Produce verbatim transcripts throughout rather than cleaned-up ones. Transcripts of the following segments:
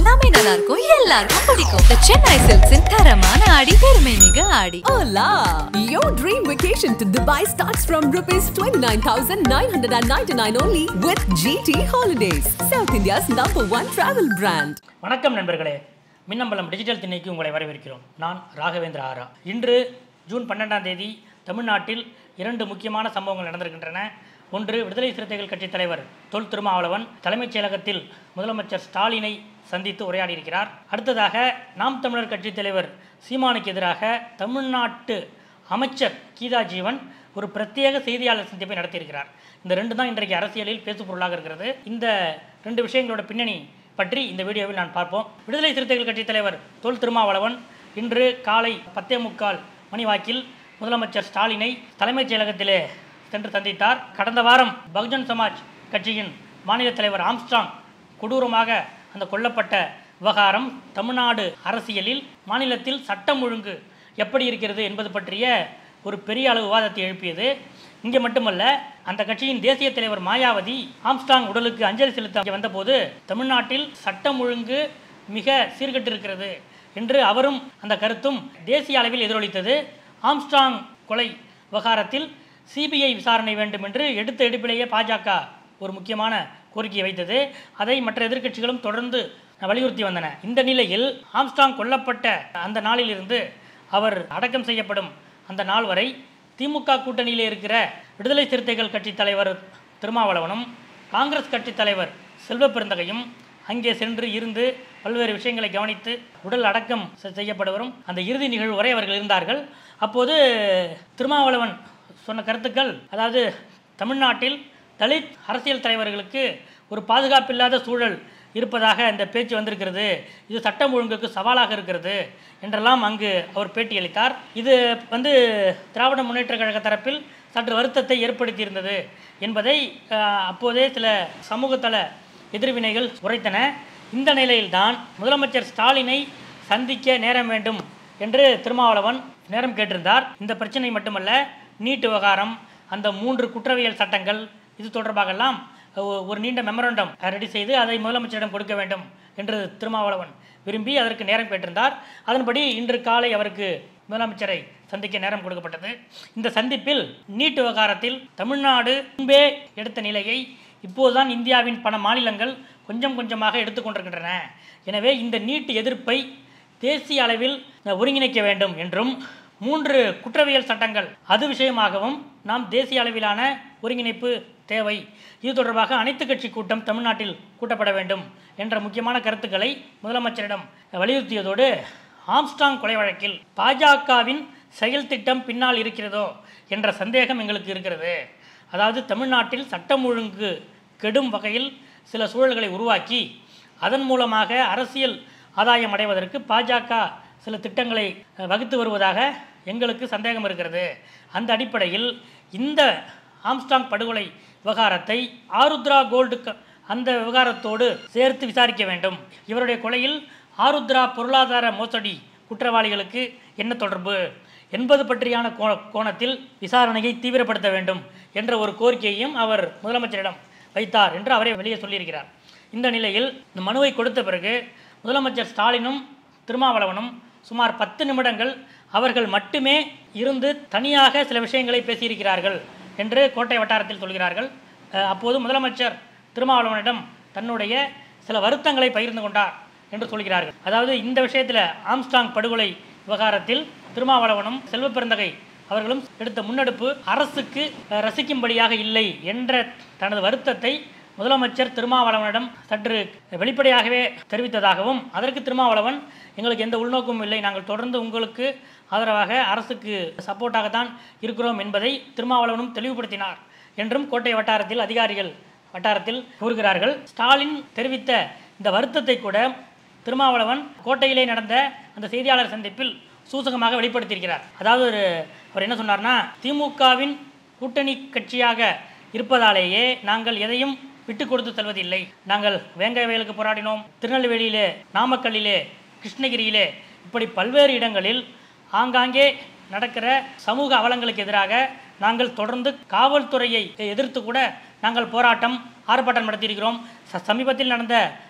எல்லாமே நல்லா இருக்கும், எல்லாருக்கும் பிடிக்கும். The Chennai Silks in தரமான ஆடி பெருமை மிக ஆடி. Hola! Your dream vacation to Dubai starts from rupees twenty-nine thousand nine hundred ninety-nine only with G T Holidays, South India's number one travel brand. வணக்கம் நண்பர்களே, மின்னம்பலம் டிஜிட்டல் திண்ணைக்கு உங்களை வரவேற்கிறோம். நான் ராகவேந்திர ஆரா. இன்று ஜூன் பன்னெண்டாம் தேதி தமிழ்நாட்டில் இரண்டு முக்கியமான சம்பவங்கள் நடந்திருக்கின்றன. ஒன்று, விடுதலை சிறுத்தைகள் கட்சித் தலைவர் தொல் திருமாவளவன் தலைமைச் செயலகத்தில் முதலமைச்சர் ஸ்டாலினை சந்தித்து உரையாடியிருக்கிறார். அடுத்ததாக நாம் தமிழர் கட்சித் தலைவர் சீமானுக்கு எதிராக தமிழ்நாட்டு அமைச்சர் கீதா ஜீவன் ஒரு பிரத்யேக செய்தியாளர் சந்திப்பை நடத்தியிருக்கிறார். இந்த ரெண்டு தான் இன்றைக்கு அரசியலில் பேசுபொருளாக இருக்கிறது. இந்த ரெண்டு விஷயங்களோட பின்னணி பற்றி இந்த வீடியோவில் நான் பார்ப்போம். விடுதலை சிறுத்தைகள் கட்சித் தலைவர் தொல் திருமாவளவன் இன்று காலை பத்தே முக்கால் மணி வாக்கில் முதலமைச்சர் ஸ்டாலினை தலைமைச் செயலகத்திலே சென்று சந்தித்தார். கடந்த வாரம் பகுஜன் சமாஜ் கட்சியின் மாநில தலைவர் ஆம்ஸ்ட்ராங் கொடூரமாக அந்த கொல்லப்பட்ட விவகாரம் தமிழ்நாடு அரசியலில் மாநிலத்தில் சட்டம் ஒழுங்கு எப்படி இருக்கிறது என்பது பற்றிய ஒரு பெரிய அளவு விவாதத்தை எழுப்பியது. இங்கே மட்டுமல்ல, அந்த கட்சியின் தேசிய தலைவர் மாயாவதி ஆம்ஸ்ட்ராங் உடலுக்கு அஞ்சலி செலுத்த வந்தபோது தமிழ்நாட்டில் சட்டம் ஒழுங்கு மிக சீர்கெட்டிருக்கிறது என்று அவரும் அந்த கருத்தும் தேசிய அளவில் எதிரொலித்தது. ஆம்ஸ்ட்ராங் கொலை விவகாரத்தில் சிபிஐ விசாரணை வேண்டும் என்று எடுத்த எடுப்பிலேயே பாஜக ஒரு முக்கியமான கோரிக்கையை வைத்தது. அதை மற்ற எதிர்க்கட்சிகளும் தொடர்ந்து வலியுறுத்தி வந்தன. இந்த நிலையில் ஆம்ஸ்ட்ராங் கொல்லப்பட்ட அந்த நாளிலிருந்து அவர் அடக்கம் செய்யப்படும் அந்த நாள் வரை திமுக கூட்டணியிலே இருக்கிற விடுதலை சிறுத்தைகள் கட்சி தலைவர் திருமாவளவனும் காங்கிரஸ் கட்சி தலைவர் செல்வ பெருந்தகையும் அங்கே சென்று இருந்து பல்வேறு விஷயங்களை கவனித்து உடல் அடக்கம் செய்யப்படுவரும் அந்த இறுதி நிகழ்வு வரை அவர்கள் இருந்தார்கள். அப்போது திருமாவளவன் சொன்ன கருத்துக்கள், அதாவது தமிழ்நாட்டில் தலித் அரசியல் தலைவர்களுக்கு ஒரு பாதுகாப்பில்லாத சூழல் இருப்பதாக இந்த பேச்சு வந்திருக்கிறது, இது சட்டம் ஒழுங்குக்கு சவாலாக இருக்கிறது என்றெல்லாம் அங்கு அவர் பேட்டியளித்தார். இது வந்து திராவிட முன்னேற்ற கழக தரப்பில் சற்று வருத்தத்தை ஏற்படுத்தியிருந்தது என்பதை அப்போதே சில சமூகத்தள எதிர்வினைகள் உரைத்தன. இந்த நிலையில்தான் முதலமைச்சர் ஸ்டாலினை சந்திக்க நேரம் வேண்டும் என்று திருமாவளவன் நேரம் கேட்டிருந்தார். இந்த பிரச்சனை மட்டுமல்ல, நீட் விவகாரம், அந்த மூன்று குற்றவியல் சட்டங்கள், இது தொடர்பாகலாம் ஒரு நீண்ட மெமரண்டம் ரெடி செய்து அதை முதலமைச்சரிடம் கொடுக்க வேண்டும் என்று திருமாவளவன் விரும்பி அதற்கு நேரம் கேட்டிருந்தார். அதன்படி இன்று காலை அவருக்கு முதலமைச்சரை சந்திக்க நேரம் கொடுக்கப்பட்டது. இந்த சந்திப்பில் நீட் விவகாரத்தில் தமிழ்நாடு முன்பே எடுத்த நிலையை இப்போதுதான் இந்தியாவின் பல மாநிலங்கள் கொஞ்சம் கொஞ்சமாக எடுத்துக்கொண்டிருக்கின்றன. எனவே இந்த நீட் எதிர்ப்பை தேசிய அளவில் ஒருங்கிணைக்க வேண்டும் என்றும், மூன்று குற்றவியல் சட்டங்கள் அது விஷயமாகவும் நாம் தேசிய அளவிலான ஒருங்கிணைப்பு தேவை, இது தொடர்பாக அனைத்து கட்சி கூட்டம் தமிழ்நாட்டில் கூட்டப்பட வேண்டும் என்ற முக்கியமான கருத்துக்களை முதலமைச்சரிடம் வலியுறுத்தியதோடு, ஆம்ஸ்ட்ராங் கொலை வழக்கில் பாஜகவின் செயல் திட்டம் பின்னால் இருக்கிறதோ என்ற சந்தேகம் எங்களுக்கு இருக்கிறது. அதாவது தமிழ்நாட்டில் சட்டம் ஒழுங்கு கெடும் வகையில் சில சூழல்களை உருவாக்கி அதன் மூலமாக அரசியல் ஆதாயம் அடைவதற்கு பாஜக சில திட்டங்களை வகுத்து வருவதாக எங்களுக்கு சந்தேகம் இருக்கிறது. அந்த அடிப்படையில் இந்த ஆம்ஸ்ட்ராங் படுகொலை விவகாரத்தை ஆருத்ரா கோல்டு அந்த விவகாரத்தோடு சேர்த்து விசாரிக்க வேண்டும். இவருடைய கொலையில் ஆருத்ரா பொருளாதார மோசடி குற்றவாளிகளுக்கு என்ன தொடர்பு என்பது பற்றியான கோணத்தில் விசாரணையை தீவிரப்படுத்த வேண்டும் என்ற ஒரு கோரிக்கையையும் அவர் முதலமைச்சரிடம் வைத்தார் என்று அவரே வெளியே சொல்லியிருக்கிறார். இந்த நிலையில் இந்த மனுவை கொடுத்த பிறகு முதலமைச்சர் ஸ்டாலினும் திருமாவளவனும் சுமார் பத்து நிமிடங்கள் அவர்கள் மட்டுமே இருந்து தனியாக சில விஷயங்களை பேசியிருக்கிறார்கள் என்று கோட்டை வட்டாரத்தில் சொல்கிறார்கள். அப்போது முதலமைச்சர் திருமாவளவனிடம் தன்னுடைய சில வருத்தங்களை பகிர்ந்து கொண்டார் என்று சொல்கிறார்கள். அதாவது இந்த விஷயத்தில் ஆம்ஸ்ட்ராங் படுகொலை விவகாரத்தில் திருமாவளவனும் செல்வ பெருந்தகை அவர்களும் எடுத்த முன்னெடுப்பு அரசுக்கு ரசிக்கும்படியாக இல்லை என்ற தனது வருத்தத்தை முதலமைச்சர் திருமாவளவனிடம் சற்று வெளிப்படையாகவே தெரிவித்ததாகவும், அதற்கு திருமாவளவன் எங்களுக்கு எந்த உள்நோக்கமும் இல்லை, நாங்கள் தொடர்ந்து உங்களுக்கு ஆதரவாக அரசுக்கு சப்போர்ட்டாகத்தான் இருக்கிறோம் என்பதை திருமாவளவனும் தெளிவுபடுத்தினார் என்றும் கோட்டை வட்டாரத்தில் அதிகாரிகள் வட்டாரத்தில் கூறுகிறார்கள். ஸ்டாலின் தெரிவித்த இந்த வருத்தத்தை கூட திருமாவளவன் கோட்டையிலே நடந்த அந்த செய்தியாளர் சந்திப்பில் சூசகமாக வெளிப்படுத்தியிருக்கிறார். அதாவது அவர் என்ன சொன்னார்னா, திமுகவின் கூட்டணி கட்சியாக இருப்பதாலேயே நாங்கள் எதையும் விட்டு கொடுத்து செல்வதில்லை. நாங்கள் வேங்கை வயலுக்கு போராடினோம், திருநெல்வேலியிலே, நாமக்கல்லிலே, கிருஷ்ணகிரியிலே, இப்படி பல்வேறு இடங்களில் ஆங்காங்கே நடக்கிற சமூக அவலங்களுக்கு எதிராக நாங்கள் தொடர்ந்து காவல்துறையை எதிர்த்து கூட நாங்கள் போராட்டம் ஆர்ப்பாட்டம் நடத்தியிருக்கிறோம். சமீபத்தில் நடந்த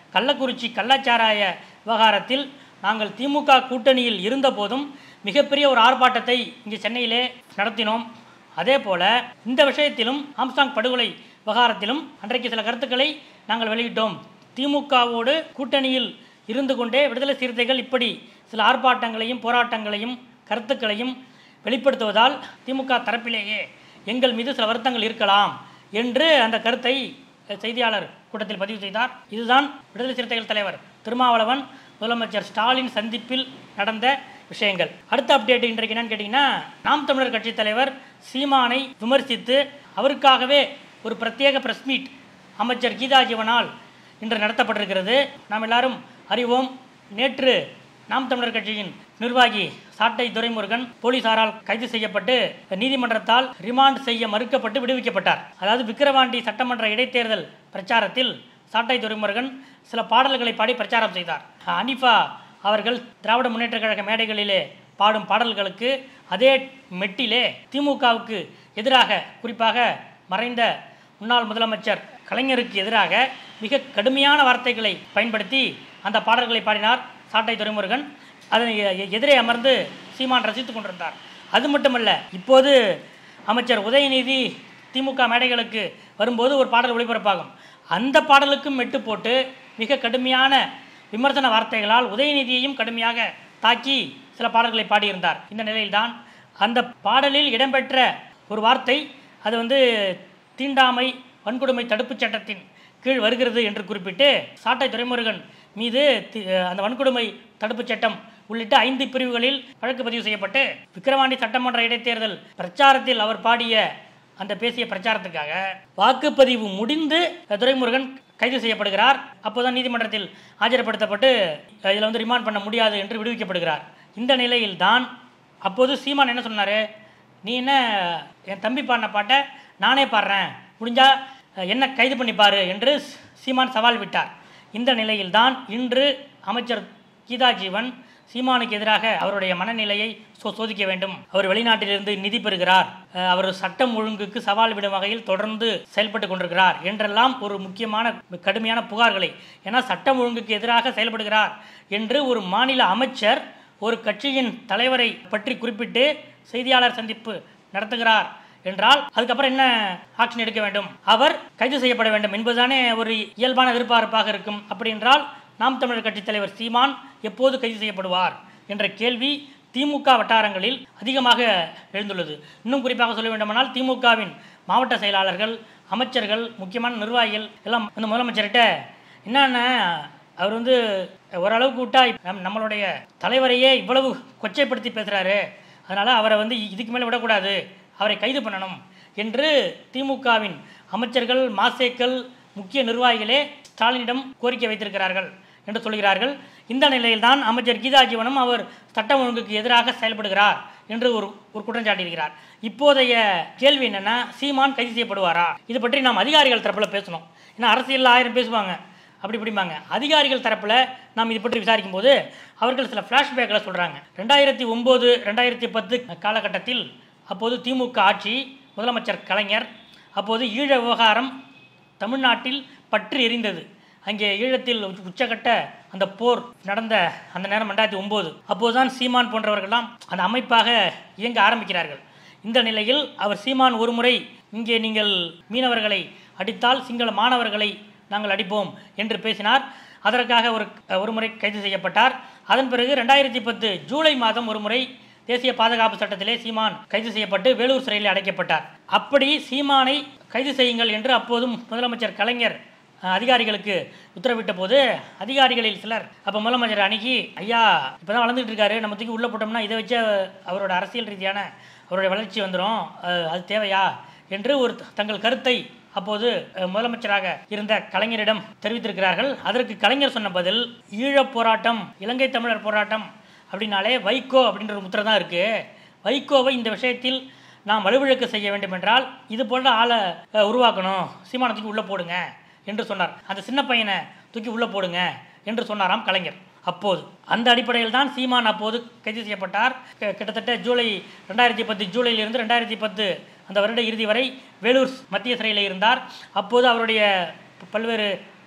கள்ளக்குறிச்சி கள்ளச்சாராய விவகாரத்தில் நாங்கள் திமுக கூட்டணியில் இருந்தபோதும் மிகப்பெரிய ஒரு ஆர்ப்பாட்டத்தை இங்கே சென்னையிலே நடத்தினோம். அதே போல் இந்த விஷயத்திலும் ஆம்ஸ்ட்ராங் படுகொலை விவகாரத்திலும் அன்றைக்கு சில கருத்துக்களை நாங்கள் வெளியிட்டோம். திமுகவோடு கூட்டணியில் இருந்து கொண்டே விடுதலை சிறுத்தைகள் இப்படி சில ஆர்ப்பாட்டங்களையும் போராட்டங்களையும் கருத்துக்களையும் வெளிப்படுத்துவதால் திமுக தரப்பிலேயே எங்கள் மீது சில வருத்தங்கள் இருக்கலாம் என்று அந்த கருத்தை செய்தியாளர் கூட்டத்தில் பதிவு செய்தார். இதுதான் விடுதலை சிறுத்தைகள் தலைவர் திருமாவளவன் முதலமைச்சர் ஸ்டாலின் சந்திப்பில் நடந்த விஷயங்கள். அடுத்த அப்டேட் இன்றைக்கு என்னன்னு கேட்டிங்கன்னா, நாம் தமிழர் கட்சி தலைவர் சீமானை விமர்சித்து அவருக்காகவே ஒரு பிரத்யேக பிரஸ் மீட் அமைச்சர் கீதா ஜீவனால் இன்று நடத்தப்பட்டிருக்கிறது. நாம் எல்லாரும் அறிவோம். நேற்று நாம் தமிழர் கட்சியின் நிர்வாகி சாட்டை துரைமுருகன் போலீசாரால் கைது செய்யப்பட்டு நீதிமன்றத்தால் ரிமாண்ட் செய்ய மறுக்கப்பட்டு விடுவிக்கப்பட்டார். அதாவது விக்கிரவாண்டி சட்டமன்ற இடைத்தேர்தல் பிரச்சாரத்தில் சாட்டை துரைமுருகன் சில பாடல்களை பாடி பிரச்சாரம் செய்தார். அனிஃபா அவர்கள் திராவிட முன்னேற்ற கழக மேடைகளிலே பாடும் பாடல்களுக்கு அதே மெட்டிலே திமுகவுக்கு எதிராக, குறிப்பாக மறைந்த முன்னாள் முதலமைச்சர் கலைஞருக்கு எதிராக மிக கடுமையான வார்த்தைகளை பயன்படுத்தி அந்த பாடல்களை பாடினார் சாட்டை துரைமுருகன். அதனை எதிரே அமர்ந்து சீமான் ரசித்து கொண்டிருந்தார். அது மட்டுமல்ல, இப்போது அமைச்சர் உதயநிதி திமுக மேடைகளுக்கு வரும்போது ஒரு பாடல் ஒளிபரப்பாகும். அந்த பாடலுக்கும் மெட்டு போட்டு மிக கடுமையான விமர்சன வார்த்தைகளால் உதயநிதியையும் கடுமையாக தாக்கி சில பாடல்களை பாடியிருந்தார். இந்த நிலையில்தான் அந்த பாடலில் இடம்பெற்ற ஒரு வார்த்தை, அது வந்து தீண்டாமை வன்கொடுமை தடுப்புச் சட்டத்தின் கீழ் வருகிறது என்று குறிப்பிட்டு சாட்டை துரைமுருகன் மீது அந்த வன்கொடுமை தடுப்புச் சட்டம் உள்ளிட்ட ஐந்து பிரிவுகளில் வழக்கு பதிவு செய்யப்பட்டு விக்கிரவாண்டி சட்டமன்ற இடைத்தேர்தல் பிரச்சாரத்தில் அவர் பாடிய அந்த பேசிய பிரச்சாரத்துக்காக வாக்குப்பதிவு முடிந்து துரைமுருகன் கைது செய்யப்படுகிறார். அப்போதான் நீதிமன்றத்தில் ஆஜர்படுத்தப்பட்டு இதில் வந்து ரிமாண்ட் பண்ண முடியாது என்று விடுவிக்கப்படுகிறார். இந்த நிலையில் தான் அப்போது சீமான் என்ன சொன்னார், நீ என்ன என் தம்பி பாடின பாட்டை நானே பாடுறேன், முடிஞ்சா என்ன கைது பண்ணிப்பாரு என்று சீமான் சவால் விட்டார். இந்த நிலையில்தான் இன்று அமைச்சர் கீதா ஜீவன் சீமானுக்கு எதிராக அவருடைய மனநிலையை சோ சோதிக்க வேண்டும், அவர் வெளிநாட்டிலிருந்து நிதி பெறுகிறார், அவர் சட்டம் ஒழுங்குக்கு சவால் விடும் வகையில் தொடர்ந்து செயல்பட்டு கொண்டிருக்கிறார் என்றெல்லாம் ஒரு முக்கியமான கடுமையான புகார்களை, ஏன்னா சட்டம் ஒழுங்குக்கு எதிராக செயல்படுகிறார் என்று ஒரு மாநில அமைச்சர் ஒரு கட்சியின் தலைவரை பற்றி குறிப்பிட்டு செய்தியாளர் சந்திப்பு நடத்துகிறார் என்றால் அதுக்கப்புறம் என்ன ஆக்ஷன் எடுக்க வேண்டும், அவர் கைது செய்யப்பட வேண்டும் என்பதுதானே ஒரு இயல்பான எதிர்பார்ப்பாக இருக்கும். அப்படி என்றால் நாம் தமிழர் கட்சி தலைவர் சீமான் எப்போது கைது செய்யப்படுவார் என்ற கேள்வி திமுக வட்டாரங்களில் அதிகமாக எழுந்துள்ளது. இன்னும் குறிப்பாக சொல்ல வேண்டுமானால் திமுகவின் மாவட்ட செயலாளர்கள், அமைச்சர்கள், முக்கியமான நிர்வாகிகள் எல்லாம் இந்த முதலமைச்சர்கிட்ட என்னென்ன அவர் வந்து ஓரளவுக்கு விட்டா நம் நம்மளுடைய தலைவரையே இவ்வளவு கொச்சைப்படுத்தி பேசுகிறாரு, அதனால் அவரை வந்து இதுக்கு மேலே விடக்கூடாது, அவரை கைது பண்ணணும் என்று திமுகவின் அமைச்சர்கள், மாசேக்கள், முக்கிய நிர்வாகிகளே ஸ்டாலினிடம் கோரிக்கை வைத்திருக்கிறார்கள் என்று சொல்கிறார்கள். இந்த நிலையில்தான் அமைச்சர் கீதா ஜீவனும் அவர் சட்டம் ஒழுங்குக்கு எதிராக செயல்படுகிறார் என்று ஒரு ஒரு குற்றம் சாட்டியிருக்கிறார். இப்போதைய கேள்வி என்னென்னா, சீமான் கைது செய்யப்படுவாரா? இது பற்றி நாம் அதிகாரிகள் தரப்பில் பேசணும். ஏன்னா அரசியலில் ஆயிரம் பேசுவாங்க, அப்படி இப்படிம்பாங்க. அதிகாரிகள் தரப்பில் நாம் இது பற்றி விசாரிக்கும் போது அவர்கள் சில ஃப்ளாஷ்பேக்கில் சொல்கிறாங்க. ரெண்டாயிரத்தி ஒம்பது ரெண்டாயிரத்தி பத்து காலகட்டத்தில் அப்போது திமுக ஆட்சி, முதலமைச்சர் கலைஞர், அப்போது ஈழ விவகாரம் தமிழ்நாட்டில் பற்றி எரிந்தது. அங்கே ஈழத்தில் உச்சகட்ட அந்த போர் நடந்த அந்த நேரம் ரெண்டாயிரத்தி ஒம்பது. அப்போதுதான் சீமான் போன்றவர்கள்லாம் அந்த அமைப்பாக இயங்க ஆரம்பிக்கிறார்கள். இந்த நிலையில் அவர் சீமான் ஒரு முறை இங்கே நீங்கள் மீனவர்களை அடித்தால் சிங்கள மாணவர்களை நாங்கள் அடிப்போம் என்று பேசினார். அதற்காக ஒரு ஒரு முறை கைது செய்யப்பட்டார். அதன் பிறகு ரெண்டாயிரத்தி பத்து ஜூலை மாதம் ஒரு முறை தேசிய பாதுகாப்பு சட்டத்திலே சீமான் கைது செய்யப்பட்டு வேலூர் சிறையில் அடைக்கப்பட்டார். அப்படி சீமானை கைது செய்யுங்கள் என்று அப்போதும் முதலமைச்சர் கலைஞர் அதிகாரிகளுக்கு உத்தரவிட்ட போது அதிகாரிகளில் சிலர் அப்போ முதலமைச்சர் அணுகி, ஐயா இப்போ தான் வளர்ந்துட்டு இருக்காரு, நம்ம தூக்கி உள்ளே போட்டோம்னா இதை வச்சு அவரோட அரசியல் ரீதியான அவருடைய வளர்ச்சி வந்துடும், அது தேவையா என்று ஒரு தங்கள் கருத்தை அப்போது முதலமைச்சராக இருந்த கலைஞரிடம் தெரிவித்திருக்கிறார்கள். அதற்கு கலைஞர் சொன்ன பதில், ஈழப் போராட்டம், இலங்கை தமிழர் போராட்டம் அப்படின்னாலே வைகோ அப்படின்ற ஒரு முத்திரை தான் இருக்குது. வைகோவை இந்த விஷயத்தில் நாம் வலுவிழக்க செய்ய வேண்டும் என்றால் இது போன்ற ஆளை உருவாக்கணும், சீமானை தூக்கி உள்ளே போடுங்க என்று சொன்னார். அந்த சின்ன பையனை தூக்கி உள்ளே போடுங்க என்று சொன்னாராம் கலைஞர். அப்போது அந்த அடிப்படையில் தான் சீமான் அப்போது கைது செய்யப்பட்டார். கிட்டத்தட்ட ஜூலை ரெண்டாயிரத்தி பத்து ஜூலையிலிருந்து ரெண்டாயிரத்தி பத்து அந்த வருட இறுதி வரை வேலூர் மத்திய சிறையில் இருந்தார். அப்போது அவருடைய பல்வேறு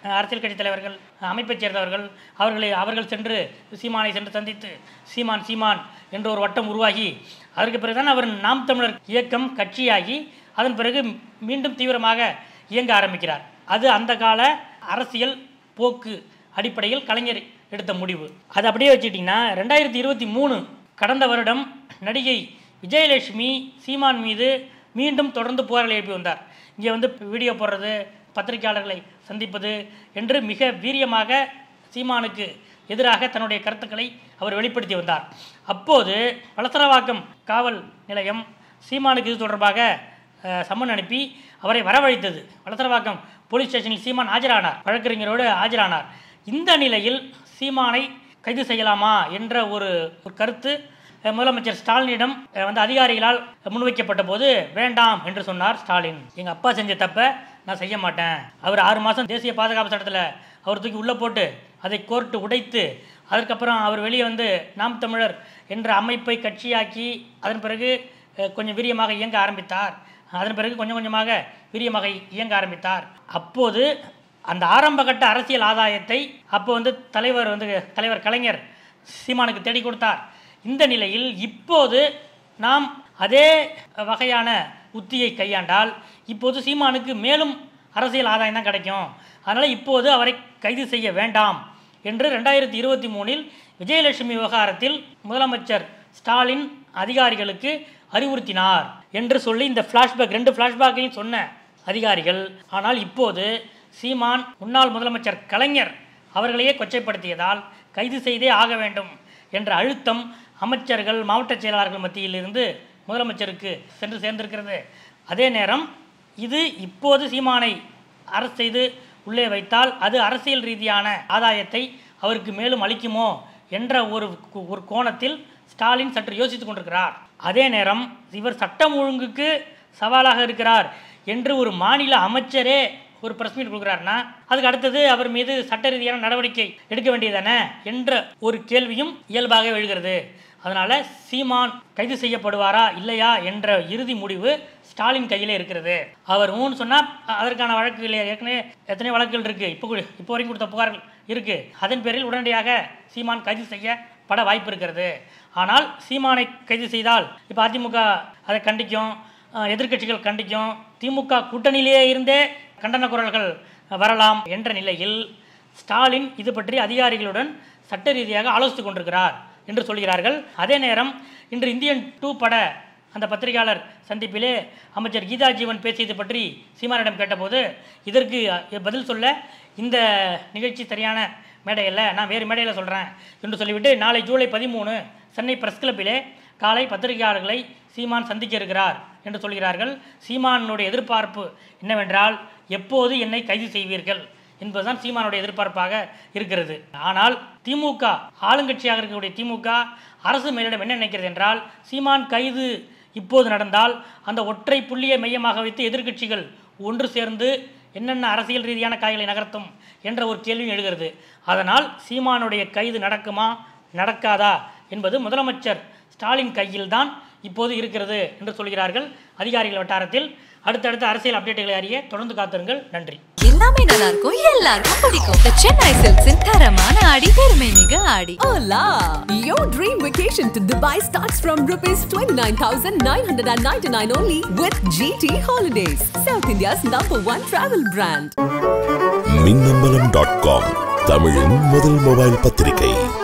அரசியல் கட்சி தலைவர்கள், அமைப்பைச் சேர்ந்தவர்கள் அவர்களை அவர்கள் சென்று சீமானை சென்று சந்தித்து சீமான் சீமான் என்ற ஒரு வட்டம் உருவாகி அதற்கு பிறகுதான் அவர் நாம் தமிழர் இயக்கம் கட்சியாகி அதன் பிறகு மீண்டும் தீவிரமாக இயங்க ஆரம்பிக்கிறார். அது அந்த கால அரசியல் போக்கு அடிப்படையில் கலைஞர் எடுத்த முடிவு. அது அப்படியே வச்சுக்கிட்டிங்கன்னா ரெண்டாயிரத்தி இருபத்தி மூணு கடந்த வருடம் நடிகை விஜயலட்சுமி சீமான் மீது மீண்டும் தொடர்ந்து புகார்கள் எழுப்பி வந்தார். இங்கே வந்து வீடியோ போடுறது, பத்திரிகையாளர்களை சந்திப்பது என்று மிக வீரியமாக சீமானுக்கு எதிராக தன்னுடைய கருத்துக்களை அவர் வெளிப்படுத்தி வந்தார். அப்போது வளசரவாக்கம் காவல் நிலையம் சீமானுக்கு இது தொடர்பாக சம்மன் அனுப்பி அவரை வரவழைத்தது. வளசரவாக்கம் போலீஸ் ஸ்டேஷனில் சீமான் ஆஜரானார், வழக்கறிஞரோடு ஆஜரானார். இந்த நிலையில் சீமானை கைது செய்யலாமா என்ற ஒரு கருத்து முதலமைச்சர் ஸ்டாலினிடம் வந்து அதிகாரிகளால் முன்வைக்கப்பட்ட போது வேண்டாம் என்று சொன்னார் ஸ்டாலின். எங்கள் அப்பா செஞ்ச தப்பை நான் செய்ய மாட்டேன். அவர் ஆறு மாதம் தேசிய பாதுகாப்பு சட்டத்தில் அவர் தூக்கி உள்ளே போட்டு அதை கோர்ட்டு உடைத்து அதற்கப்புறம் அவர் வெளியே வந்து நாம் தமிழர் என்ற அமைப்பை கட்சியாக்கி அதன் பிறகு கொஞ்சம் வீரியமாக இயங்க ஆரம்பித்தார். அதன் பிறகு கொஞ்சம் கொஞ்சமாக வீரியமாக இயங்க ஆரம்பித்தார். அப்போது அந்த ஆரம்ப கட்ட அரசியல் ஆதாயத்தை அப்போ வந்து தலைவர் வந்து தலைவர் கலைஞர் சீமானுக்கு தேடி கொடுத்தார். இந்த நிலையில் இப்போது நாம் அதே வகையான உத்தியை கையாண்டால் இப்போது சீமானுக்கு மேலும் அரசியல் ஆதாயம் தான் கிடைக்கும். அதனால் இப்போது அவரை கைது செய்ய வேண்டாம் என்று ரெண்டாயிரத்தி இருபத்தி மூணில் விஜயலட்சுமி விவகாரத்தில் முதலமைச்சர் ஸ்டாலின் அதிகாரிகளுக்கு அறிவுறுத்தினார் என்று சொல்லி இந்த ஃப்ளாஷ்பேக் ரெண்டு ஃப்ளாஷ்பேக்கையும் சொன்ன அதிகாரிகள், ஆனால் இப்போது சீமான் முன்னாள் முதலமைச்சர் கலைஞர் அவர்களையே கொச்சைப்படுத்தியதால் கைது செய்தே ஆக வேண்டும் என்ற அழுத்தம் அமைச்சர்கள் மாவட்ட செயலாளர்கள் மத்தியில் இருந்து முதலமைச்சருக்கு சென்று சேர்ந்திருக்கிறது. அதே நேரம் இது இப்போது சீமானை அரசு செய்து உள்ளே வைத்தால் அது அரசியல் ரீதியான ஆதாயத்தை அவருக்கு மேலும் அளிக்குமோ என்ற ஒரு ஒரு கோணத்தில் ஸ்டாலின் சற்று யோசித்துக் கொண்டிருக்கிறார். அதே நேரம் இவர் சட்டம் ஒழுங்குக்கு சவாலாக இருக்கிறார் என்று ஒரு மாநில அமைச்சரே ஒரு பிரஸ் மீட் கொடுக்குறாருன்னா அதுக்கு அடுத்தது அவர் மீது சட்ட ரீதியான நடவடிக்கை எடுக்க வேண்டியதானே என்ற ஒரு கேள்வியும் இயல்பாக எழுகிறது. அதனால் சீமான் கைது செய்யப்படுவாரா இல்லையா என்ற இறுதி முடிவு ஸ்டாலின் கையிலே இருக்கிறது. அவர் ஊன்னு சொன்னால் அதற்கான வழக்குகள் ஏற்கனவே எத்தனை வழக்குகள் இருக்குது, இப்போ இப்போ வரைக்கும் கொடுத்த புகார்கள் இருக்குது. அதன் பேரில் உடனடியாக சீமான் கைது செய்யப்பட வாய்ப்பு இருக்கிறது. ஆனால் சீமானை கைது செய்தால் இப்போ அதிமுக அதை கண்டிக்கும், எதிர்க்கட்சிகள் கண்டிக்கும், திமுக கூட்டணியிலேயே இருந்தே கண்டன குரல்கள் வரலாம் என்ற நிலையில் ஸ்டாலின் இது பற்றி அதிகாரிகளுடன் சட்ட ரீதியாக ஆலோசித்துக் கொண்டிருக்கிறார் என்று சொல்கிறார்கள். அதே நேரம் இன்று இந்தியன் டூ பட அந்த பத்திரிகையாளர் சந்திப்பிலே அமைச்சர் கீதா ஜீவன் பேசியது பற்றி சீமானிடம் கேட்டபோது இதற்கு பதில் சொல்ல இந்த நிகழ்ச்சி சரியான மேடையில், நான் வேறு மேடையில் சொல்கிறேன் என்று சொல்லிவிட்டு நாளை ஜூலை பதிமூணு சென்னை பிரஸ் கிளப்பிலே காலை பத்திரிகையாளர்களை சீமான் சந்திக்க இருக்கிறார் என்று சொல்கிறார்கள். சீமானுடைய எதிர்பார்ப்பு என்னவென்றால் எப்போது என்னை கைது செய்வீர்கள் என்பதுதான் சீமானுடைய எதிர்பார்ப்பாக இருக்கிறது. ஆனால் திமுக ஆளுங்கட்சியாக இருக்கக்கூடிய திமுக அரசு மேலிடம் என்ன நினைக்கிறது என்றால் சீமான் கைது இப்போது நடந்தால் அந்த ஒற்றை புள்ளியை மையமாக வைத்து எதிர்க்கட்சிகள் ஒன்று சேர்ந்து என்னென்ன அரசியல் ரீதியான காய்களை நகர்த்தும் என்ற ஒரு கேள்வியும் எழுகிறது. அதனால் சீமானுடைய கைது நடக்குமா நடக்காதா என்பது முதலமைச்சர் ஸ்டாலின் கையில்தான் இப்போது இருக்கிறது என்று சொல்கிறார்கள் அதிகாரிகள் வட்டாரத்தில். அடுத்தடுத்த அரசியல் அப்டேட்டுகளை அறிய தொடர்ந்து காத்திருங்கள். நன்றி. எல்லாமே நல்லா இருக்கும், எல்லாருக்கும் பிடிக்கும். The Chennai Silks தரமான ஆடி பெருமை மிக ஆடி. Hola! Your dream vacation to Dubai starts from rupees twenty-nine thousand nine hundred ninety-nine only with G T Holidays, South India's number one travel brand. Minnambalam dot com தமிழின் முதல் மொபைல் பத்திரிகை.